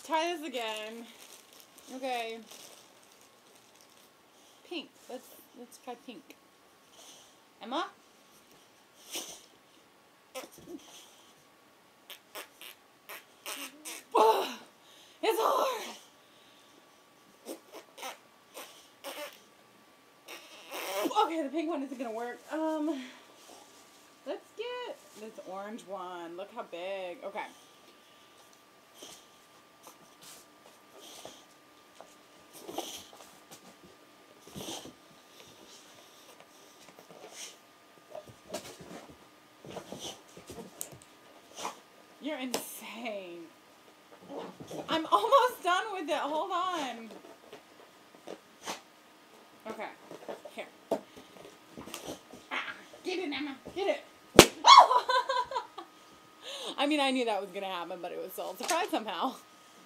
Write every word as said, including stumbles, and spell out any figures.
try this again. Okay. Pink. Let's let's try pink. Emma? Oh, it's hard. Okay, the pink one isn't gonna work. Um, let's get this orange one. Look how big. Okay. You're insane. I'm almost done with it. Hold on. Okay. Here. Ah, get it, Emma. Get it. I mean, I knew that was going to happen, but it was still a surprise somehow.